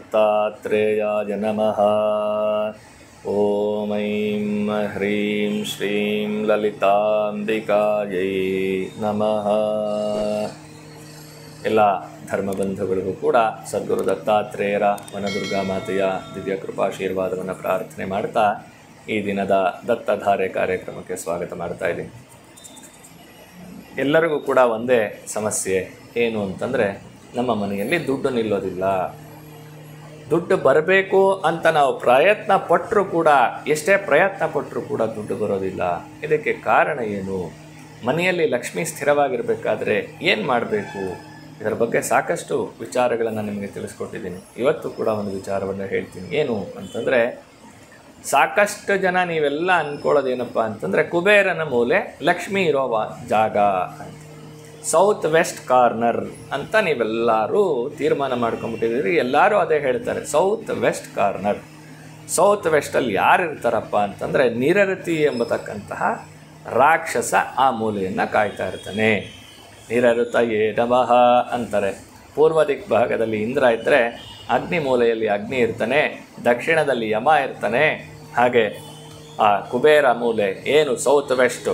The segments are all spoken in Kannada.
ದತ್ತಾತ್ರೇಯಾಯ ನಮಃ. ಓಂ ಐಂ ಹ್ರೀಂ ಶ್ರೀಂ ಲಲಿತಾಂಬಿಕಾಯೈ ನಮಃ. ಎಲ್ಲ ಧರ್ಮಬಂಧುಗಳಿಗೂ ಕೂಡ ಸದ್ಗುರು ದತ್ತಾತ್ರೇಯರ ವನದುರ್ಗಾ ಮಾತೆಯ ದಿವ್ಯ ಕೃಪಾಶೀರ್ವಾದವನ್ನು ಪ್ರಾರ್ಥನೆ ಮಾಡ್ತಾ ಈ ದಿನದ ದತ್ತಧಾರೆ ಕಾರ್ಯಕ್ರಮಕ್ಕೆ ಸ್ವಾಗತ ಮಾಡ್ತಾ ಇದ್ದೀನಿ. ಎಲ್ಲರಿಗೂ ಕೂಡ ಒಂದೇ ಸಮಸ್ಯೆ ಏನು ಅಂತಂದರೆ, ನಮ್ಮ ಮನೆಯಲ್ಲಿ ದುಡ್ಡು ನಿಲ್ಲೋದಿಲ್ಲ. ದುಡ್ಡು ಬರಬೇಕು ಅಂತ ನಾವು ಪ್ರಯತ್ನ ಪಟ್ಟರೂ ಕೂಡ, ಎಷ್ಟೇ ಪ್ರಯತ್ನ ಪಟ್ಟರೂ ಕೂಡ ದುಡ್ಡು ಬರೋದಿಲ್ಲ. ಇದಕ್ಕೆ ಕಾರಣ ಏನು? ಮನೆಯಲ್ಲಿ ಲಕ್ಷ್ಮಿ ಸ್ಥಿರವಾಗಿರಬೇಕಾದ್ರೆ ಏನು ಮಾಡಬೇಕು? ಇದರ ಬಗ್ಗೆ ಸಾಕಷ್ಟು ವಿಚಾರಗಳನ್ನು ನಿಮಗೆ ತಿಳಿಸ್ಕೊಟ್ಟಿದ್ದೀನಿ. ಇವತ್ತು ಕೂಡ ಒಂದು ವಿಚಾರವನ್ನು ಹೇಳ್ತೀನಿ. ಏನು ಅಂತಂದರೆ, ಸಾಕಷ್ಟು ಜನ ನೀವೆಲ್ಲ ಅಂದ್ಕೊಳ್ಳೋದೇನಪ್ಪ ಅಂತಂದರೆ, ಕುಬೇರನ ಮೂಲೆ ಲಕ್ಷ್ಮಿ ಇರೋ ಜಾಗ ಅಂತ, ಸೌತ್ ವೆಸ್ಟ್ ಕಾರ್ನರ್ ಅಂತ ನೀವೆಲ್ಲರೂ ತೀರ್ಮಾನ ಮಾಡ್ಕೊಂಬಿಟ್ಟಿದ್ದೀರಿ. ಎಲ್ಲರೂ ಅದೇ ಹೇಳ್ತಾರೆ, ಸೌತ್ ವೆಸ್ಟ್ ಕಾರ್ನರ್. ಸೌತ್ ವೆಸ್ಟಲ್ಲಿ ಯಾರು ಇರ್ತಾರಪ್ಪ ಅಂತಂದರೆ, ನಿರರತಿ ಎಂಬತಕ್ಕಂತಹ ರಾಕ್ಷಸ ಆ ಮೂಲೆಯನ್ನು ಕಾಯ್ತಾ ಇರ್ತಾನೆ. ನಿರಋತಯೇ ನಮಃ ಅಂತಾರೆ. ಪೂರ್ವ ದಿಕ್ ಭಾಗದಲ್ಲಿ ಇಂದ್ರ ಇದ್ದರೆ ಅಗ್ನಿ ಮೂಲೆಯಲ್ಲಿ ಅಗ್ನಿ ಇರ್ತಾನೆ, ದಕ್ಷಿಣದಲ್ಲಿ ಯಮ ಇರ್ತಾನೆ. ಹಾಗೆ ಆ ಕುಬೇರ ಮೂಲೆ ಏನು ಸೌತ್ ವೆಸ್ಟು,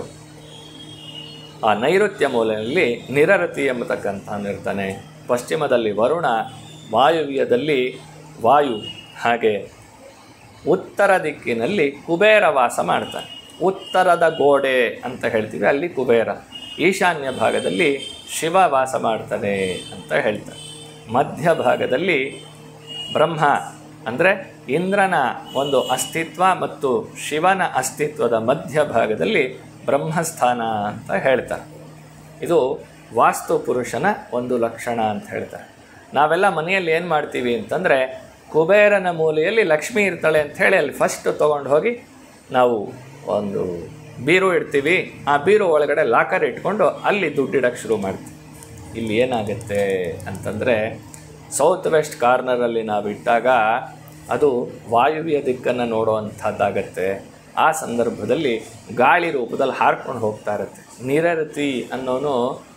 ಆ ನೈಋತ್ಯ ಮೂಲೆಯಲ್ಲಿ ನಿರರತಿ ಎಂಬತಕ್ಕಂಥವನು ಇರ್ತಾನೆ. ಪಶ್ಚಿಮದಲ್ಲಿ ವರುಣ, ವಾಯುವ್ಯದಲ್ಲಿ ವಾಯು, ಹಾಗೆ ಉತ್ತರ ದಿಕ್ಕಿನಲ್ಲಿ ಕುಬೇರ ವಾಸ ಮಾಡ್ತಾನೆ. ಉತ್ತರದ ಗೋಡೆ ಅಂತ ಹೇಳ್ತೀವಿ, ಅಲ್ಲಿ ಕುಬೇರ. ಈಶಾನ್ಯ ಭಾಗದಲ್ಲಿ ಶಿವ ವಾಸ ಮಾಡ್ತಾನೆ ಅಂತ ಹೇಳ್ತಾರೆ. ಮಧ್ಯ ಭಾಗದಲ್ಲಿ ಬ್ರಹ್ಮ ಅಂದರೆ ಇಂದ್ರನ ಒಂದು ಅಸ್ತಿತ್ವ ಮತ್ತು ಶಿವನ ಅಸ್ತಿತ್ವದ ಮಧ್ಯ ಭಾಗದಲ್ಲಿ ಬ್ರಹ್ಮಸ್ಥಾನ ಅಂತ ಹೇಳ್ತಾರೆ. ಇದು ವಾಸ್ತು ಪುರುಷನ ಒಂದು ಲಕ್ಷಣ ಅಂತ ಹೇಳ್ತಾರೆ. ನಾವೆಲ್ಲ ಮನೆಯಲ್ಲಿ ಏನು ಮಾಡ್ತೀವಿ ಅಂತಂದರೆ, ಕುಬೇರನ ಮೂಲೆಯಲ್ಲಿ ಲಕ್ಷ್ಮಿ ಇರ್ತಾಳೆ ಅಂಥೇಳಿ ಅಲ್ಲಿ ಫಸ್ಟ್ ತೊಗೊಂಡು ಹೋಗಿ ನಾವು ಒಂದು ಬೀರು ಇಡ್ತೀವಿ. ಆ ಬೀರು ಒಳಗಡೆ ಲಾಕರ್ ಇಟ್ಕೊಂಡು ಅಲ್ಲಿ ದುಡ್ಡಿಡೋಕ್ಕೆ ಶುರು ಮಾಡ್ತೀವಿ. ಇಲ್ಲಿ ಏನಾಗುತ್ತೆ ಅಂತಂದರೆ, ಸೌತ್ ವೆಸ್ಟ್ ಕಾರ್ನರಲ್ಲಿ ನಾವು ಇಟ್ಟಾಗ ಅದು ವಾಯುವ್ಯ ದಿಕ್ಕನ್ನು ನೋಡುವಂಥದ್ದಾಗತ್ತೆ. ಆ ಸಂದರ್ಭದಲ್ಲಿ ಗಾಳಿ ರೂಪದಲ್ಲಿ ಹಾರ್ಕೊಂಡು ಹೋಗ್ತಾ ಇರುತ್ತೆ. ನಿರರತಿ ಅನ್ನೋನು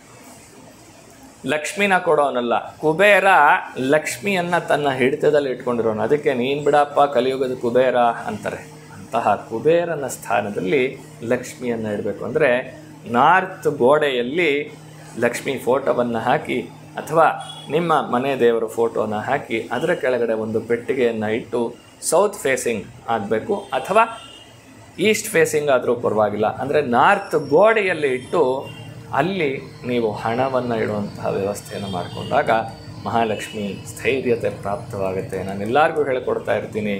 ಲಕ್ಷ್ಮಿನ ಕೊಡೋನಲ್ಲ, ಕುಬೇರ ಲಕ್ಷ್ಮಿಯನ್ನು ತನ್ನ ಹಿಡಿತದಲ್ಲಿ ಇಟ್ಕೊಂಡಿರೋನು. ಅದಕ್ಕೆ ನೀನು ಬಿಡಪ್ಪ ಕಲಿಯುಗದ ಕುಬೇರ ಅಂತಾರೆ. ಅಂತಹ ಕುಬೇರನ ಸ್ಥಾನದಲ್ಲಿ ಲಕ್ಷ್ಮಿಯನ್ನು ಇಡಬೇಕು. ಅಂದರೆ ನಾರ್ತ್ ಗೋಡೆಯಲ್ಲಿ ಲಕ್ಷ್ಮಿ ಫೋಟೋವನ್ನು ಹಾಕಿ, ಅಥವಾ ನಿಮ್ಮ ಮನೆ ದೇವರ ಫೋಟೋನ ಹಾಕಿ ಅದರ ಕೆಳಗಡೆ ಒಂದು ಪೆಟ್ಟಿಗೆಯನ್ನು ಇಟ್ಟು ಸೌತ್ ಫೇಸಿಂಗ್ ಆಗಬೇಕು, ಅಥವಾ ಈಸ್ಟ್ ಫೇಸಿಂಗ್ ಆದರೂ ಪರವಾಗಿಲ್ಲ. ಅಂದರೆ ನಾರ್ತ್ ಗೋಡೆಯಲ್ಲಿ ಇಟ್ಟು ಅಲ್ಲಿ ನೀವು ಹಣವನ್ನು ಇಡುವಂತಹ ವ್ಯವಸ್ಥೆಯನ್ನು ಮಾಡಿಕೊಂಡಾಗ ಮಹಾಲಕ್ಷ್ಮಿ ಸ್ಥೈರ್ಯತೆ ಪ್ರಾಪ್ತವಾಗುತ್ತೆ. ನಾನು ಎಲ್ಲರಿಗೂ ಹೇಳಿಕೊಡ್ತಾ ಇರ್ತೀನಿ,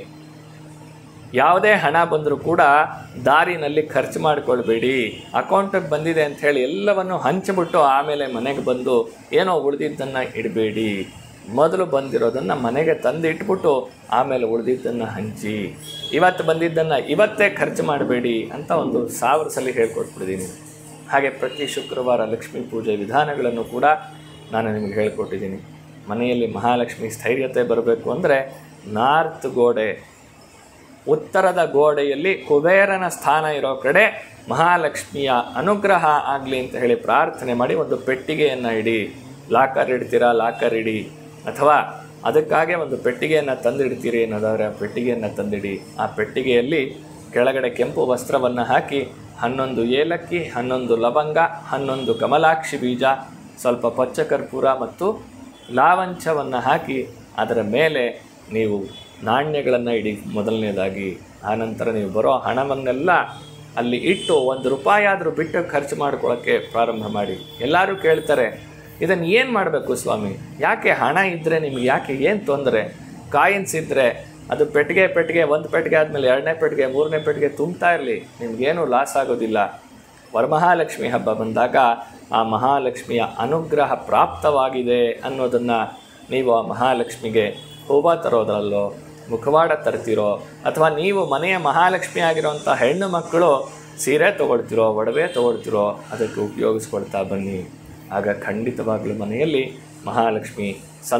ಯಾವುದೇ ಹಣ ಬಂದರೂ ಕೂಡ ದಾರಿನಲ್ಲಿ ಖರ್ಚು ಮಾಡಿಕೊಳ್ಬೇಡಿ. ಅಕೌಂಟಿಗೆ ಬಂದಿದೆ ಅಂಥೇಳಿ ಎಲ್ಲವನ್ನು ಹಂಚಿಬಿಟ್ಟು ಆಮೇಲೆ ಮನೆಗೆ ಬಂದು ಏನೋ ಉಳಿದಿದ್ದನ್ನು ಇಡಬೇಡಿ. ಮೊದಲು ಬಂದಿರೋದನ್ನು ಮನೆಗೆ ತಂದು ಇಟ್ಬಿಟ್ಟು ಆಮೇಲೆ ಉಳಿದಿದ್ದನ್ನು ಹಂಚಿ. ಇವತ್ತು ಬಂದಿದ್ದನ್ನು ಇವತ್ತೇ ಖರ್ಚು ಮಾಡಬೇಡಿ ಅಂತ ಒಂದು 1000 ಸಲ ಹೇಳ್ಕೊಟ್ಬಿಟ್ಟಿದ್ದೀನಿ. ಹಾಗೆ ಪ್ರತಿ ಶುಕ್ರವಾರ ಲಕ್ಷ್ಮೀ ಪೂಜೆ ವಿಧಾನಗಳನ್ನು ಕೂಡ ನಾನು ನಿಮಗೆ ಹೇಳ್ಕೊಟ್ಟಿದ್ದೀನಿ. ಮನೆಯಲ್ಲಿ ಮಹಾಲಕ್ಷ್ಮಿ ಸ್ಥೈರ್ಯತೆ ಬರಬೇಕು ಅಂದರೆ ನಾರ್ತ್ ಗೋಡೆ, ಉತ್ತರದ ಗೋಡೆಯಲ್ಲಿ ಕುಬೇರನ ಸ್ಥಾನ ಇರೋ ಕಡೆ ಮಹಾಲಕ್ಷ್ಮಿಯ ಅನುಗ್ರಹ ಆಗಲಿ ಅಂತ ಹೇಳಿ ಪ್ರಾರ್ಥನೆ ಮಾಡಿ ಒಂದು ಪೆಟ್ಟಿಗೆಯನ್ನು ಇಡಿ. ಲಾಕರ್ ಇಡ್ತೀರಾ, ಲಾಕರ್ ಇಡಿ. ಅಥವಾ ಅದಕ್ಕಾಗೆ ಒಂದು ಪೆಟ್ಟಿಗೆಯನ್ನು ತಂದಿಡ್ತೀರಿ ಅನ್ನೋದಾದರೆ ಆ ಪೆಟ್ಟಿಗೆಯನ್ನು ತಂದಿಡಿ. ಆ ಪೆಟ್ಟಿಗೆಯಲ್ಲಿ ಕೆಳಗಡೆ ಕೆಂಪು ವಸ್ತ್ರವನ್ನು ಹಾಕಿ 11 ಏಲಕ್ಕಿ, 11 ಲವಂಗ, 11 ಕಮಲಾಕ್ಷಿ ಬೀಜ, ಸ್ವಲ್ಪ ಪಚ್ಚಕರ್ಪೂರ ಮತ್ತು ಲಾವಂಚವನ್ನು ಹಾಕಿ ಅದರ ಮೇಲೆ ನೀವು ನಾಣ್ಯಗಳನ್ನು ಇಡಿ ಮೊದಲನೇದಾಗಿ. ಆನಂತರ ನೀವು ಬರೋ ಹಣವನ್ನೆಲ್ಲ ಅಲ್ಲಿ ಇಟ್ಟು 1 ರೂಪಾಯಿ ಆದರೂ ಬಿಟ್ಟು ಖರ್ಚು ಮಾಡ್ಕೊಳ್ಳೋಕ್ಕೆ ಪ್ರಾರಂಭ ಮಾಡಿ. ಎಲ್ಲರೂ ಕೇಳ್ತಾರೆ, ಇದನ್ನು ಏನು ಮಾಡಬೇಕು ಸ್ವಾಮಿ? ಯಾಕೆ ಹಣ ಇದ್ದರೆ ನಿಮಗೆ ಯಾಕೆ ಏನು ತೊಂದರೆ? ಕಾಯಿನ್ಸ್ ಇದ್ದರೆ ಅದು ಪೆಟ್ಟಿಗೆ ಒಂದು ಪೆಟ್ಟಿಗೆ ಆದಮೇಲೆ 2ನೇ ಪೆಟ್ಟಿಗೆ 3ನೇ ಪೆಟ್ಟಿಗೆ ತುಂಬ್ತಾ ಇರಲಿ, ನಿಮಗೇನು ಲಾಸ್ ಆಗೋದಿಲ್ಲ. ವರಮಹಾಲಕ್ಷ್ಮಿ ಹಬ್ಬ ಬಂದಾಗ ಆ ಮಹಾಲಕ್ಷ್ಮಿಯ ಅನುಗ್ರಹ ಪ್ರಾಪ್ತವಾಗಿದೆ ಅನ್ನೋದನ್ನು ನೀವು ಆ ಮಹಾಲಕ್ಷ್ಮಿಗೆ ಹೂವು ತರೋದ್ರಲ್ಲೋ, ಮುಖವಾಡ ತರ್ತಿರೋ, ಅಥವಾ ನೀವು ಮನೆಯ ಮಹಾಲಕ್ಷ್ಮಿ ಆಗಿರೋಂಥ ಹೆಣ್ಣು ಮಕ್ಕಳು ಸೀರೆ ತೊಗೊಳ್ತಿರೋ, ಒಡವೆ ತೊಗೊಳ್ತಿರೋ, ಅದಕ್ಕೆ ಉಪಯೋಗಿಸ್ಕೊಳ್ತಾ ಬನ್ನಿ. ಆಗ ಖಂಡಿತವಾಗ್ಲೂ ಮನೆಯಲ್ಲಿ ಮಹಾಲಕ್ಷ್ಮಿ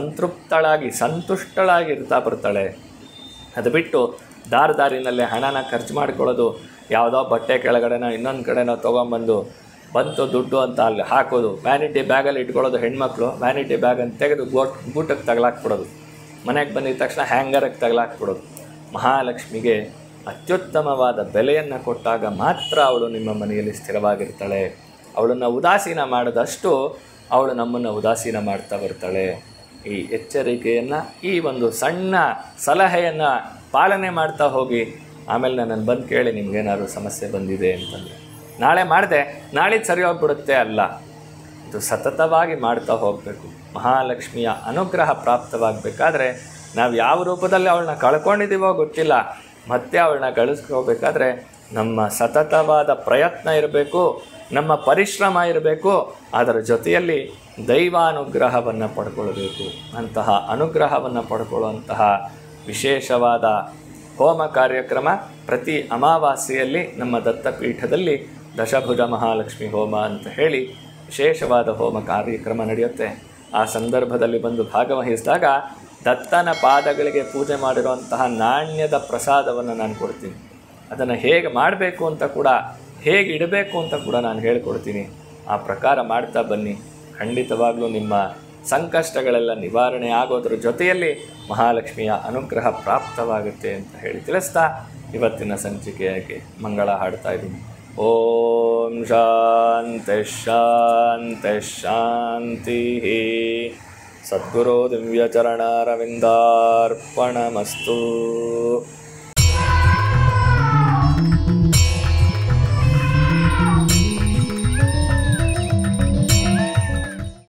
ಸಂತುಷ್ಟಳಾಗಿ ಇರ್ತಾ ಬರ್ತಾಳೆ. ಅದು ಬಿಟ್ಟು ದಾರಿನಲ್ಲೇ ಹಣನ ಖರ್ಚು ಮಾಡ್ಕೊಳ್ಳೋದು, ಯಾವುದೋ ಬಟ್ಟೆ ಕೆಳಗಡೆನೋ ಇನ್ನೊಂದು ಕಡೆನೋ ತೊಗೊಂಬಂದು ಬಂತು ದುಡ್ಡು ಅಂತ ಅಲ್ಲಿ ಹಾಕೋದು, ವ್ಯಾನಿಟಿ ಬ್ಯಾಗಲ್ಲಿ ಇಟ್ಕೊಳ್ಳೋದು. ಹೆಣ್ಮಕ್ಳು ವ್ಯಾನಿಟಿ ಬ್ಯಾಗನ್ನು ತೆಗೆದು ಗೂಟಕ್ಕೆ ತಗಲಾಕ್ಬಿಡೋದು. ಮನೆಗೆ ಬಂದಿದ ತಕ್ಷಣ ಹ್ಯಾಂಗರಿಗೆ ತಗಲಾಕ್ಬಿಡೋದು. ಮಹಾಲಕ್ಷ್ಮಿಗೆ ಅತ್ಯುತ್ತಮವಾದ ಬೆಲೆಯನ್ನು ಕೊಟ್ಟಾಗ ಮಾತ್ರ ಅವಳು ನಿಮ್ಮ ಮನೆಯಲ್ಲಿ ಸ್ಥಿರವಾಗಿರ್ತಾಳೆ. ಅವಳನ್ನು ಉದಾಸೀನ ಮಾಡಿದಷ್ಟು ಅವಳು ನಮ್ಮನ್ನು ಉದಾಸೀನ ಮಾಡ್ತಾ ಬರ್ತಾಳೆ. ಈ ಎಚ್ಚರಿಕೆಯನ್ನು, ಈ ಒಂದು ಸಣ್ಣ ಸಲಹೆಯನ್ನು ಪಾಲನೆ ಮಾಡ್ತಾ ಹೋಗಿ. ಆಮೇಲೆ ನನ್ನನ್ನು ಬಂದು ಕೇಳಿ ನಿಮಗೇನಾದ್ರು ಸಮಸ್ಯೆ ಬಂದಿದೆ ಅಂತಂದರೆ. ನಾಳೆ ಮಾಡಿದೆ ನಾಳಿದ್ದು ಸರಿ ಹೋಗ್ಬಿಡುತ್ತೆ ಅಲ್ಲ, ಇದು ಸತತವಾಗಿ ಮಾಡ್ತಾ ಹೋಗಬೇಕು. ಮಹಾಲಕ್ಷ್ಮಿಯ ಅನುಗ್ರಹ ಪ್ರಾಪ್ತವಾಗಬೇಕಾದ್ರೆ ನಾವು ಯಾವ ರೂಪದಲ್ಲಿ ಅವಳನ್ನ ಕಳ್ಕೊಂಡಿದ್ದೀವೋ ಗೊತ್ತಿಲ್ಲ, ಮತ್ತೆ ಅವಳನ್ನ ಗಳಿಸ್ಕೋಬೇಕಾದ್ರೆ ನಮ್ಮ ಸತತವಾದ ಪ್ರಯತ್ನ ಇರಬೇಕು, ನಮ್ಮ ಪರಿಶ್ರಮ ಇರಬೇಕು, ಅದರ ಜೊತೆಯಲ್ಲಿ ದೈವಾನುಗ್ರಹವನ್ನು ಪಡ್ಕೊಳ್ಬೇಕು. ಅಂತಹ ಅನುಗ್ರಹವನ್ನು ಪಡ್ಕೊಳ್ಳುವಂತಹ ವಿಶೇಷವಾದ ಹೋಮ ಕಾರ್ಯಕ್ರಮ ಪ್ರತಿ ಅಮಾವಾಸ್ಯೆಯಲ್ಲಿ ನಮ್ಮ ದತ್ತಪೀಠದಲ್ಲಿ ದಶಭುಜ ಮಹಾಲಕ್ಷ್ಮಿ ಹೋಮ ಅಂತ ಹೇಳಿ ವಿಶೇಷವಾದ ಹೋಮ ಕಾರ್ಯಕ್ರಮ ನಡೆಯುತ್ತೆ. ಆ ಸಂದರ್ಭದಲ್ಲಿ ಬಂದು ಭಾಗವಹಿಸಿದಾಗ ದತ್ತನ ಪಾದಗಳಿಗೆ ಪೂಜೆ ಮಾಡಿರುವಂತಹ ನಾಣ್ಯದ ಪ್ರಸಾದವನ್ನು ನಾನು ಕೊಡ್ತೀನಿ. ಅದನ್ನು ಹೇಗೆ ಮಾಡಬೇಕು ಅಂತ ಕೂಡ, ಹೇಗೆ ಇಡಬೇಕು ಅಂತ ಕೂಡ ನಾನು ಹೇಳಿಕೊಡ್ತೀನಿ. ಆ ಪ್ರಕಾರ ಮಾಡ್ತಾ ಬನ್ನಿ. ಖಂಡಿತವಾಗ್ಲೂ ನಿಮ್ಮ ಸಂಕಷ್ಟಗಳೆಲ್ಲ ನಿವಾರಣೆ ಆಗೋದ್ರ ಜೊತೆಯಲ್ಲಿ ಮಹಾಲಕ್ಷ್ಮಿಯ ಅನುಗ್ರಹ ಪ್ರಾಪ್ತವಾಗುತ್ತೆ ಅಂತ ಹೇಳಿ ತಿಳಿಸ್ತಾ ಇವತ್ತಿನ ಸಂಚಿಕೆಯಾಗಿ ಮಂಗಳ ಹಾಡ್ತಾ ಇದ್ದೀನಿ. ಓಂ ಶಾಂತಿ ಶಾಂತಿ ಶಾಂತಿ. ಸದ್ಗುರು ದಿವ್ಯಚರಣಾರವಿಂದಾರ್ಪಣಮಸ್ತು.